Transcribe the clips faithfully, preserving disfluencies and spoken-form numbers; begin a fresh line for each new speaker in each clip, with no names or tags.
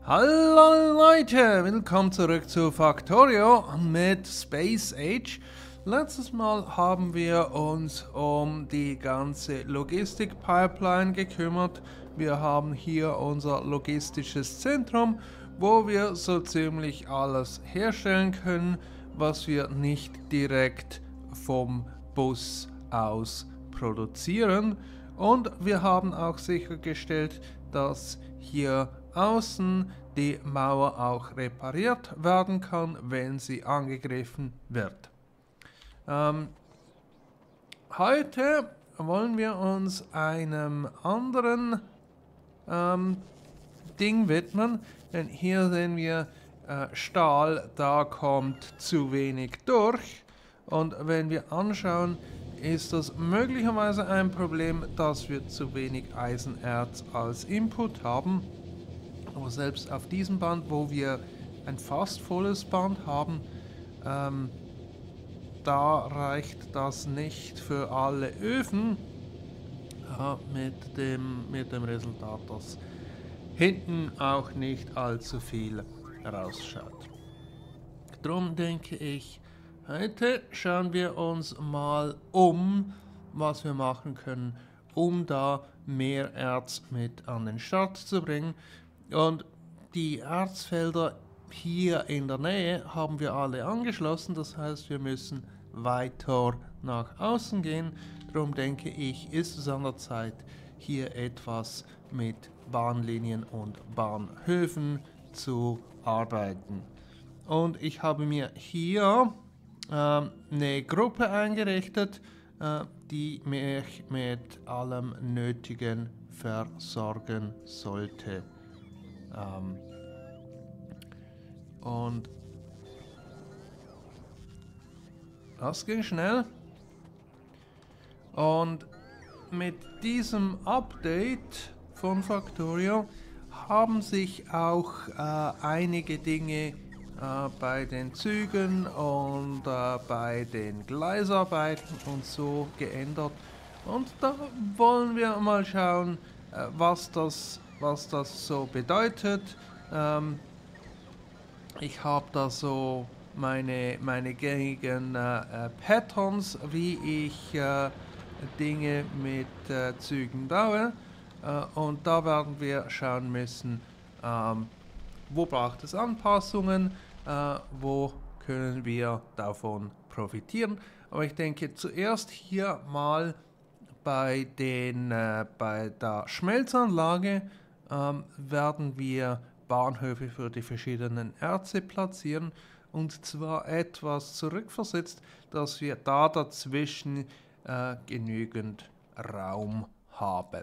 Hallo Leute, willkommen zurück zu Factorio mit Space Age. Letztes Mal haben wir uns um die ganze Logistik-Pipeline gekümmert. Wir haben hier unser logistisches Zentrum, wo wir so ziemlich alles herstellen können, was wir nicht direkt vom Bus aus produzieren. Und wir haben auch sichergestellt, dass hier außen die Mauer auch repariert werden kann, wenn sie angegriffen wird. Ähm, heute wollen wir uns einem anderen ähm, Ding widmen, denn hier sehen wir äh, Stahl, da kommt zu wenig durch, und wenn wir anschauen, ist das möglicherweise ein Problem, dass wir zu wenig Eisenerz als Input haben. Aber selbst auf diesem Band, wo wir ein fast volles Band haben, ähm, da reicht das nicht für alle Öfen, äh, mit dem, mit dem Resultat, dass hinten auch nicht allzu viel rausschaut. Darum denke ich, heute schauen wir uns mal um, was wir machen können, um da mehr Erz mit an den Start zu bringen. Und die Erzfelder hier in der Nähe haben wir alle angeschlossen, das heißt, wir müssen weiter nach außen gehen. Darum denke ich, ist es an der Zeit, hier etwas mit Bahnlinien und Bahnhöfen zu arbeiten. Und ich habe mir hier äh, eine Gruppe eingerichtet, äh, die mich mit allem Nötigen versorgen sollte. Ähm, und das ging schnell. Und mit diesem Update von Factorio haben sich auch äh, einige Dinge äh, bei den Zügen und äh, bei den Gleisarbeiten und so geändert. Und da wollen wir mal schauen, äh, was das was das so bedeutet. Ähm, ich habe da so meine, meine gängigen äh, äh, Patterns, wie ich äh, Dinge mit äh, Zügen baue. Äh, und da werden wir schauen müssen, ähm, wo braucht es Anpassungen, äh, wo können wir davon profitieren. Aber ich denke zuerst hier mal bei, den, äh, bei der Schmelzanlage ähm, werden wir Bahnhöfe für die verschiedenen Erze platzieren, und zwar etwas zurückversetzt, dass wir da dazwischen äh, genügend Raum haben.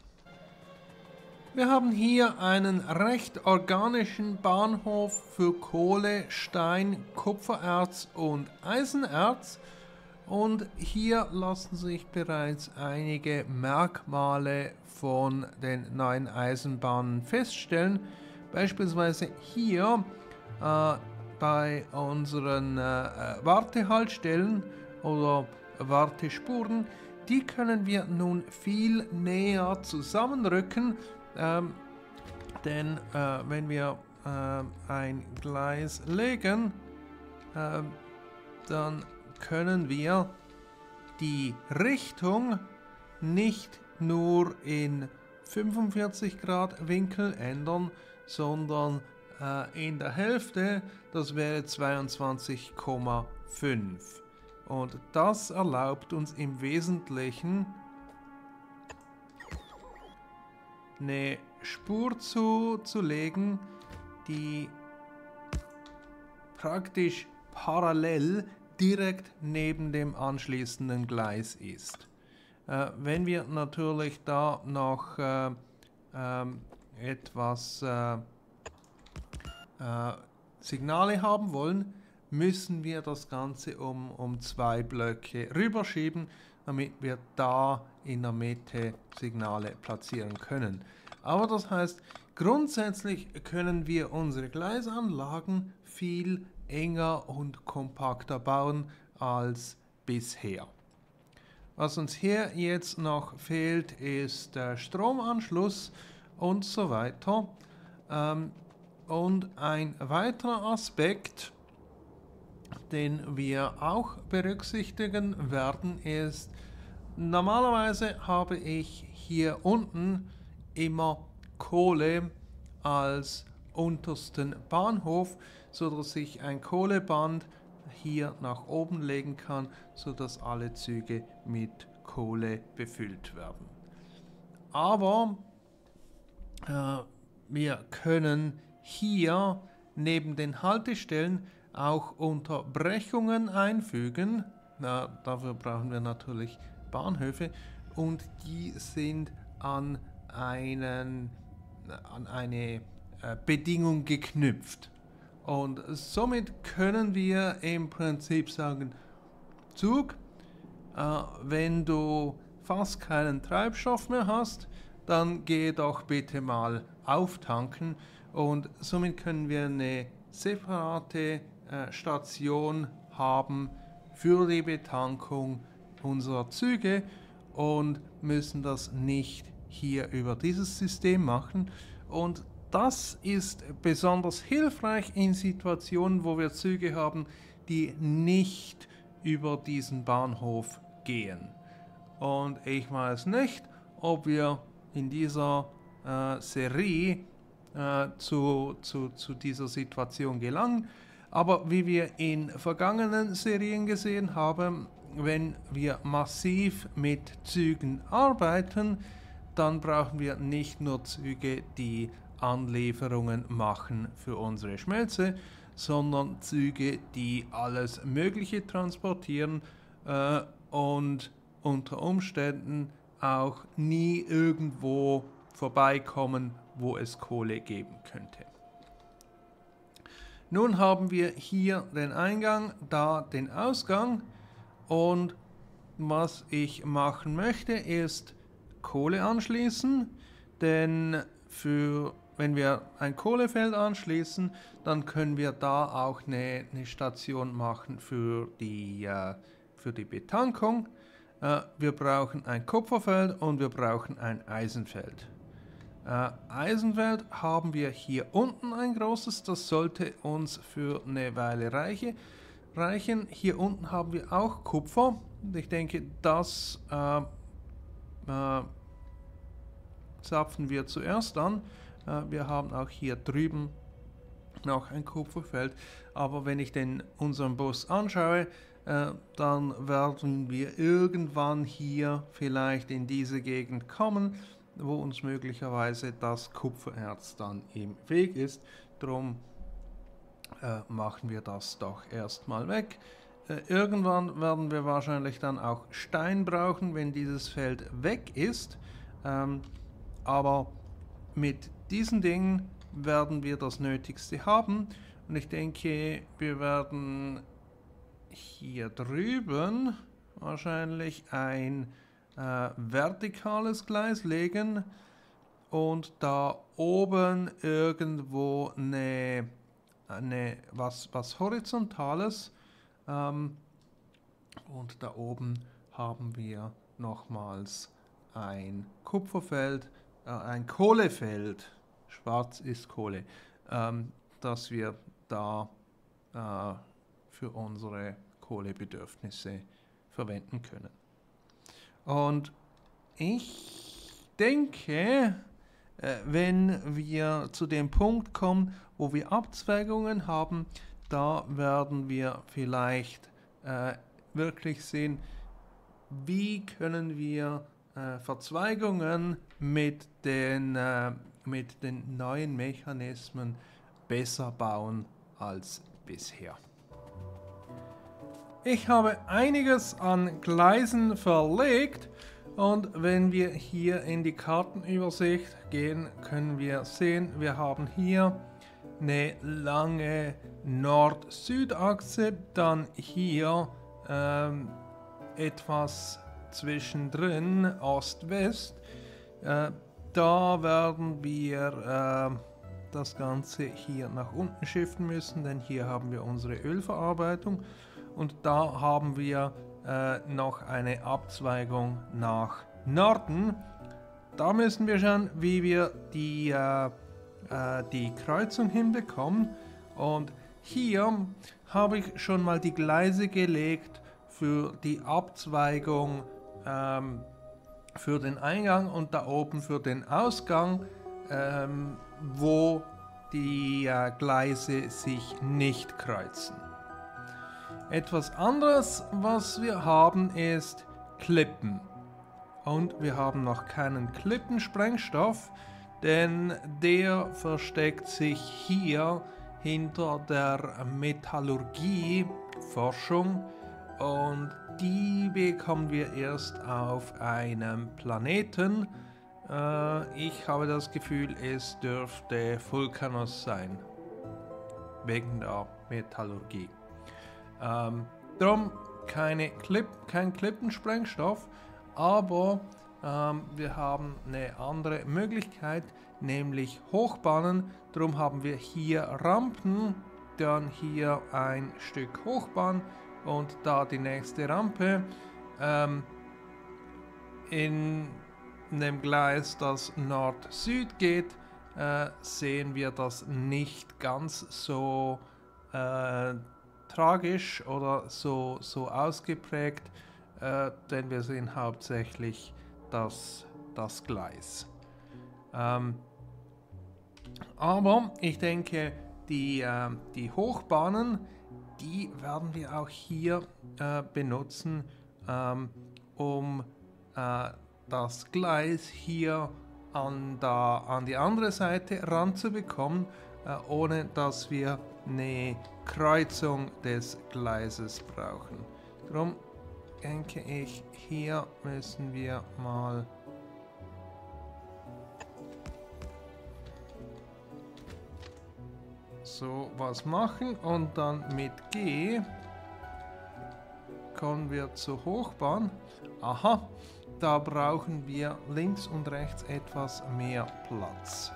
Wir haben hier einen recht organischen Bahnhof für Kohle, Stein, Kupfererz und Eisenerz. Und hier lassen sich bereits einige Merkmale von den neuen Eisenbahnen feststellen. Beispielsweise hier äh, bei unseren äh, Wartehaltestellen oder Wartespuren, die können wir nun viel näher zusammenrücken, ähm, denn äh, wenn wir äh, ein Gleis legen, äh, dann können wir die Richtung nicht nur in fünfundvierzig Grad Winkel ändern, sondern äh, in der Hälfte, das wäre zweiundzwanzig Komma fünf. Und das erlaubt uns im Wesentlichen eine Spur zu, zu legen, die praktisch parallel direkt neben dem anschließenden Gleis ist. Äh, wenn wir natürlich da noch äh, ähm, etwas äh, äh, Signale haben wollen, müssen wir das Ganze um, um zwei Blöcke rüberschieben, damit wir da in der Mitte Signale platzieren können. Aber das heißt, grundsätzlich können wir unsere Gleisanlagen viel enger und kompakter bauen als bisher. Was uns hier jetzt noch fehlt, ist der Stromanschluss und so weiter. Ähm, Und ein weiterer Aspekt, den wir auch berücksichtigen werden, ist, normalerweise habe ich hier unten immer Kohle als untersten Bahnhof, sodass ich ein Kohleband hier nach oben legen kann, sodass alle Züge mit Kohle befüllt werden. Aber äh, wir können hier neben den Haltestellen auch Unterbrechungen einfügen. Na, dafür brauchen wir natürlich Bahnhöfe und die sind an, einen, an eine äh, Bedingung geknüpft. Und somit können wir im Prinzip sagen, Zug, äh, wenn du fast keinen Treibstoff mehr hast, dann geh doch bitte mal auftanken, und somit können wir eine separate äh, Station haben für die Betankung unserer Züge und müssen das nicht hier über dieses System machen. Und das ist besonders hilfreich in Situationen, wo wir Züge haben, die nicht über diesen Bahnhof gehen. Und ich weiß nicht, ob wir in dieser äh, Serie äh, zu, zu, zu dieser Situation gelangen, aber wie wir in vergangenen Serien gesehen haben, wenn wir massiv mit Zügen arbeiten, dann brauchen wir nicht nur Züge, die Anlieferungen machen für unsere Schmelze, sondern Züge, die alles Mögliche transportieren äh, und unter Umständen auch nie irgendwo vorbeikommen, wo es Kohle geben könnte. Nun haben wir hier den Eingang, da den Ausgang, und was ich machen möchte, ist Kohle anschließen, denn für, wenn wir ein Kohlefeld anschließen, dann können wir da auch eine, eine Station machen für die, äh, für die Betankung. Äh, wir brauchen ein Kupferfeld und wir brauchen ein Eisenfeld. Äh, Eisenfeld haben wir hier unten ein großes, das sollte uns für eine Weile reiche, reichen. Hier unten haben wir auch Kupfer. Ich denke, das äh, äh, zapfen wir zuerst an. Äh, wir haben auch hier drüben noch ein Kupferfeld, aber wenn ich den unseren Bus anschaue, äh, dann werden wir irgendwann hier vielleicht in diese Gegend kommen, wo uns möglicherweise das Kupfererz dann im Weg ist. Darum äh, machen wir das doch erstmal weg. Äh, irgendwann werden wir wahrscheinlich dann auch Stein brauchen, wenn dieses Feld weg ist. Ähm, aber mit diesen Dingen werden wir das Nötigste haben. Und ich denke, wir werden hier drüben wahrscheinlich ein äh, vertikales Gleis legen und da oben irgendwo eine, eine was, was Horizontales. Ähm, und da oben haben wir nochmals ein Kupferfeld, äh, ein Kohlefeld, schwarz ist Kohle, ähm, das wir da äh, für unsere Kohlebedürfnisse verwenden können. Und ich denke, äh, wenn wir zu dem Punkt kommen, wo wir Abzweigungen haben, da werden wir vielleicht äh, wirklich sehen, wie können wir äh, Verzweigungen mit den, äh, mit den neuen Mechanismen besser bauen als bisher. Ich habe einiges an Gleisen verlegt, und wenn wir hier in die Kartenübersicht gehen, können wir sehen, wir haben hier eine lange Nord-Süd-Achse, dann hier ähm, etwas zwischendrin Ost-West. Äh, da werden wir äh, das Ganze hier nach unten shiften müssen, denn hier haben wir unsere Ölverarbeitung. Und da haben wir äh, noch eine Abzweigung nach Norden. Da müssen wir schauen, wie wir die, äh, äh, die Kreuzung hinbekommen. Und hier habe ich schon mal die Gleise gelegt für die Abzweigung ähm, für den Eingang und da oben für den Ausgang, ähm, wo die äh, Gleise sich nicht kreuzen. Etwas anderes, was wir haben, ist Klippen. Und wir haben noch keinen Klippensprengstoff, denn der versteckt sich hier hinter der Metallurgie-Forschung und die bekommen wir erst auf einem Planeten. Äh, ich habe das Gefühl, es dürfte Vulkanos sein, wegen der Metallurgie. Ähm, drum keine Klipp, kein Klippensprengstoff, aber ähm, wir haben eine andere Möglichkeit, nämlich Hochbahnen. Darum haben wir hier Rampen, dann hier ein Stück Hochbahn und da die nächste Rampe. Ähm, in einem Gleis, das Nord-Süd geht, äh, sehen wir das nicht ganz so äh, tragisch oder so, so ausgeprägt, äh, denn wir sehen hauptsächlich das, das Gleis. Ähm, aber ich denke, die, äh, die Hochbahnen, die werden wir auch hier äh, benutzen, ähm, um äh, das Gleis hier an, da, an die andere Seite ranzubekommen, äh, ohne dass wir eine Kreuzung des Gleises brauchen. Darum denke ich, hier müssen wir mal so was machen und dann mit G kommen wir zur Hochbahn. Aha, da brauchen wir links und rechts etwas mehr Platz.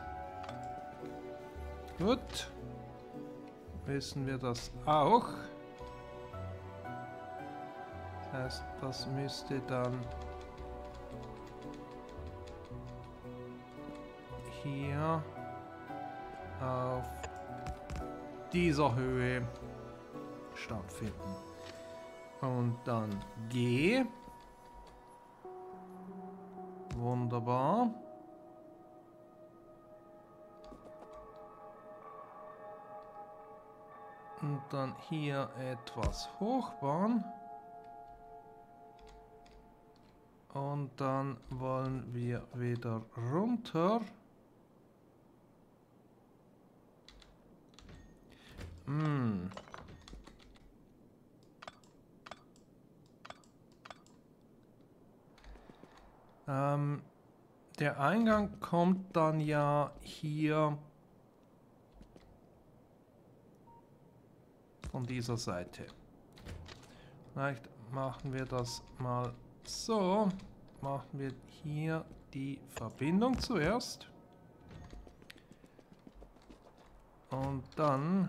Gut, wissen wir das auch. Das heißt, das müsste dann hier auf dieser Höhe stattfinden. Und dann G. Wunderbar. Und dann hier etwas Hochbahn. Und dann wollen wir wieder runter. Hm. Ähm, der Eingang kommt dann ja hier von dieser Seite. Vielleicht machen wir das mal so. Machen wir hier die Verbindung zuerst. Und dann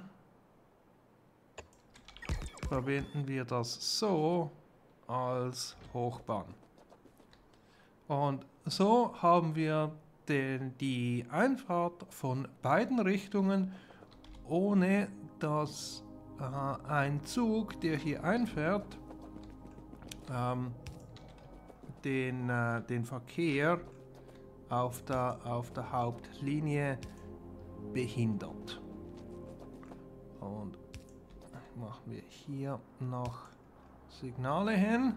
verbinden wir das so als Hochbahn. Und so haben wir den, die Einfahrt von beiden Richtungen, ohne dass äh, ein Zug, der hier einfährt, ähm, den, äh, den Verkehr auf der, auf der Hauptlinie behindert. Und machen wir hier noch Signale hin.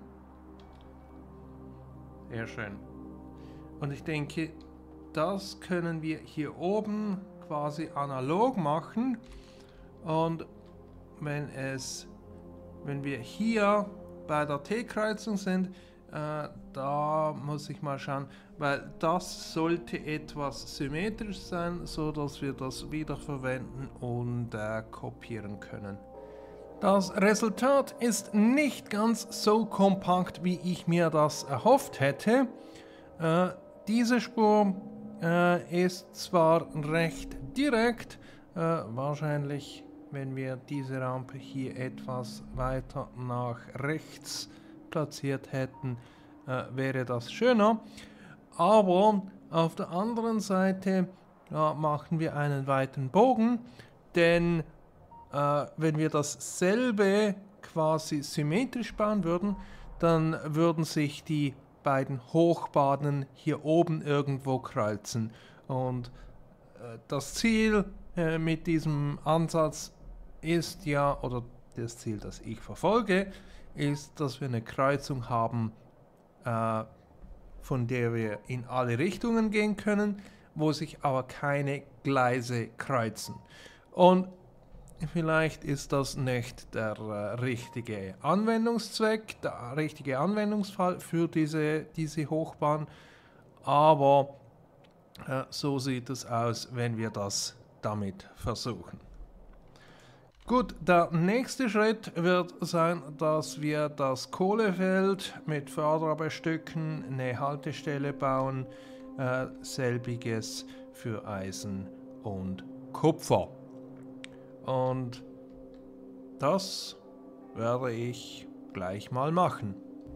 Sehr schön. Und ich denke, das können wir hier oben quasi analog machen. Und wenn es, wenn wir hier bei der T-Kreuzung sind, äh, da muss ich mal schauen, weil das sollte etwas symmetrisch sein, so dass wir das wiederverwenden und äh, kopieren können. Das Resultat ist nicht ganz so kompakt, wie ich mir das erhofft hätte. Äh, diese Spur äh, ist zwar recht direkt, äh, wahrscheinlich, wenn wir diese Rampe hier etwas weiter nach rechts platziert hätten, äh, wäre das schöner. Aber auf der anderen Seite Da machen wir einen weiten Bogen, denn äh, wenn wir dasselbe quasi symmetrisch bauen würden, dann würden sich die beiden Hochbahnen hier oben irgendwo kreuzen. Und äh, das Ziel äh, mit diesem Ansatz ist ja, oder das Ziel, das ich verfolge, ist, dass wir eine Kreuzung haben, äh, von der wir in alle Richtungen gehen können, wo sich aber keine Gleise kreuzen. Und vielleicht ist das nicht der äh, richtige Anwendungszweck, der richtige Anwendungsfall für diese, diese Hochbahn, aber äh, so sieht es aus, wenn wir das damit versuchen. Gut, der nächste Schritt wird sein, dass wir das Kohlefeld mit Förderer bestücken, eine Haltestelle bauen, äh, selbiges für Eisen und Kupfer. Und das werde ich gleich mal machen.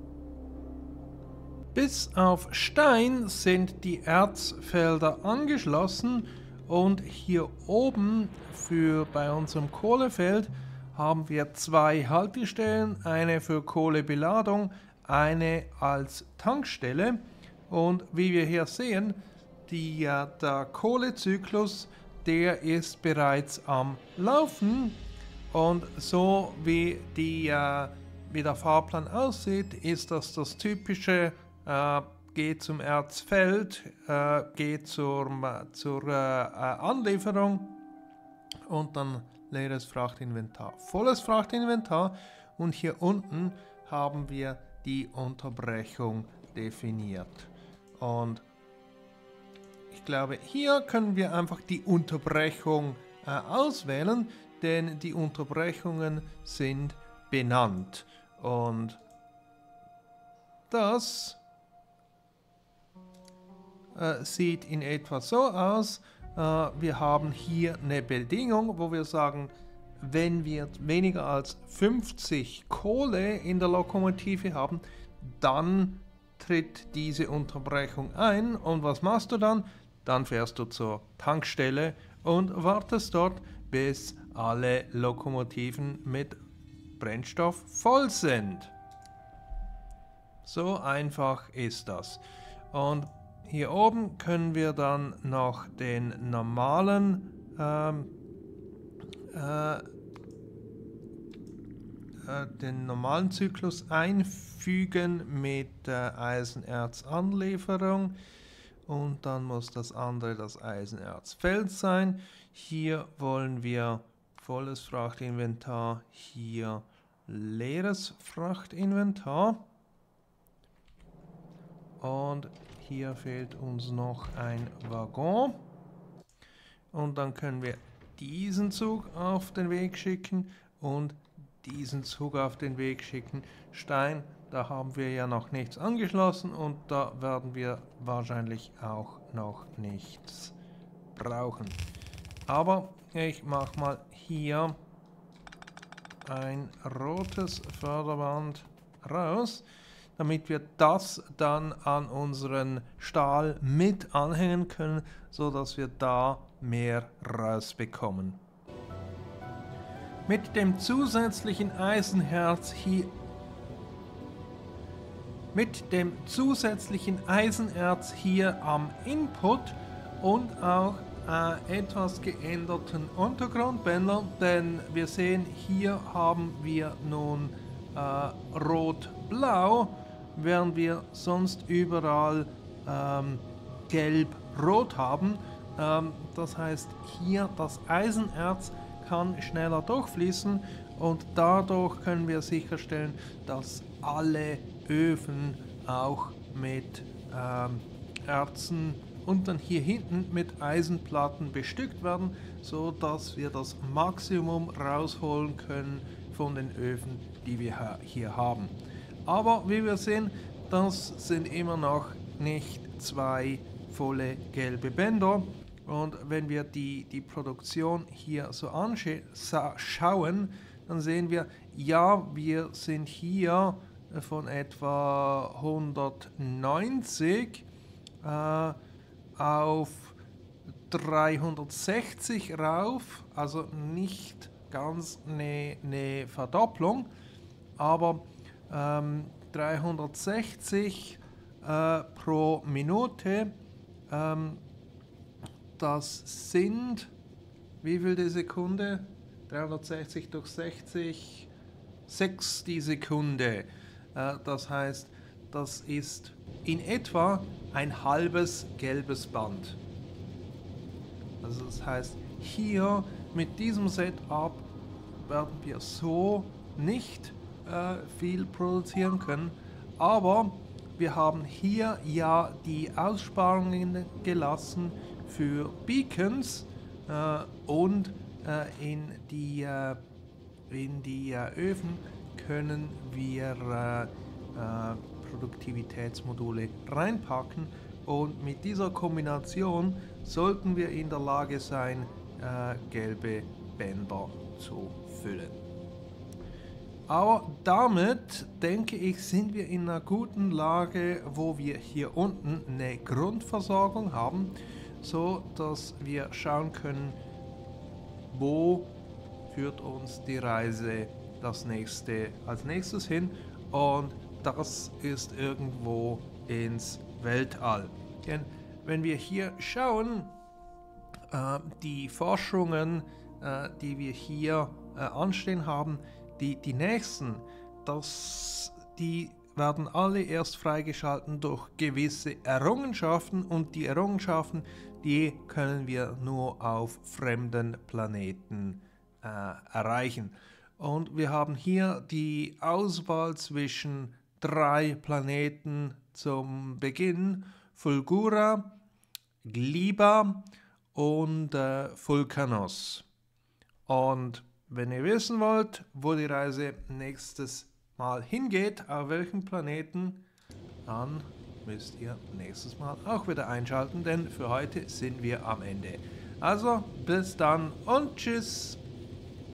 Bis auf Stein sind die Erzfelder angeschlossen und hier oben für bei unserem Kohlefeld haben wir zwei Haltestellen, eine für Kohlebeladung, eine als Tankstelle. Und wie wir hier sehen, die, äh, der Kohlezyklus, der ist bereits am Laufen. Und so wie, die, äh, wie der Fahrplan aussieht, ist das das typische äh, geht zum Erzfeld, äh, geht zur, zur äh, Anlieferung und dann leeres Frachtinventar, volles Frachtinventar, und hier unten haben wir die Unterbrechung definiert. Und ich glaube, hier können wir einfach die Unterbrechung äh, auswählen, denn die Unterbrechungen sind benannt. Und das äh, sieht in etwa so aus. Äh, wir haben hier eine Bedingung, wo wir sagen, wenn wir weniger als fünfzig Kohle in der Lokomotive haben, dann tritt diese Unterbrechung ein. Und was machst du dann? Dann fährst du zur Tankstelle und wartest dort, bis alle Lokomotiven mit Brennstoff voll sind. So einfach ist das. Und hier oben können wir dann noch den normalen ähm, äh, äh, den normalen Zyklus einfügen mit der Eisenerzanlieferung. Und dann muss das andere das Eisenerzfeld sein. Hier wollen wir volles Frachtinventar, hier leeres Frachtinventar. Und hier fehlt uns noch ein Waggon. Und dann können wir diesen Zug auf den Weg schicken und diesen Zug auf den Weg schicken. Stein, da haben wir ja noch nichts angeschlossen und da werden wir wahrscheinlich auch noch nichts brauchen. Aber ich mache mal hier ein rotes Förderband raus, damit wir das dann an unseren Stahl mit anhängen können, so dass wir da mehr rausbekommen. Mit dem zusätzlichen Eisenherz hier mit dem zusätzlichen Eisenerz hier am Input und auch äh, etwas geänderten Untergrundbändern, denn wir sehen, hier haben wir nun äh, rot-blau, während wir sonst überall ähm, gelb-rot haben. Ähm, das heißt, hier das Eisenerz kann schneller durchfließen und dadurch können wir sicherstellen, dass alle Öfen auch mit ähm, Erzen und dann hier hinten mit Eisenplatten bestückt werden, so dass wir das Maximum rausholen können von den Öfen, die wir hier haben. Aber wie wir sehen, das sind immer noch nicht zwei volle gelbe Bänder. Und wenn wir die, die Produktion hier so anschauen, dann sehen wir, ja, wir sind hier von etwa hundertneunzig äh, auf dreihundertsechzig rauf, also nicht ganz eine, eine Verdopplung, aber ähm, dreihundertsechzig äh, pro Minute, ähm, das sind, wie viel die Sekunde? dreihundertsechzig durch sechzig, sechs die Sekunde. Äh, das heißt, das ist in etwa ein halbes gelbes Band. Also das heißt, hier mit diesem Setup werden wir so nicht äh, viel produzieren können, aber wir haben hier ja die Aussparungen gelassen für Beacons äh, und äh, in die, äh, in die äh, Öfen können wir äh, äh, Produktivitätsmodule reinpacken, und mit dieser Kombination sollten wir in der Lage sein, äh, gelbe Bänder zu füllen. Aber damit, denke ich, sind wir in einer guten Lage, wo wir hier unten eine Grundversorgung haben, so dass wir schauen können, wo führt uns die Reise das nächste, als nächstes hin, und das ist irgendwo ins Weltall. Denn wenn wir hier schauen, äh, die Forschungen, äh, die wir hier äh, anstehen haben, die, die nächsten, das, die werden alle erst freigeschalten durch gewisse Errungenschaften, und die Errungenschaften, die können wir nur auf fremden Planeten äh, erreichen. Und wir haben hier die Auswahl zwischen drei Planeten zum Beginn: Fulgura, Gliba und äh, Vulcanos. Und wenn ihr wissen wollt, wo die Reise nächstes Mal hingeht, auf welchen Planeten, dann müsst ihr nächstes Mal auch wieder einschalten, denn für heute sind wir am Ende. Also bis dann und tschüss!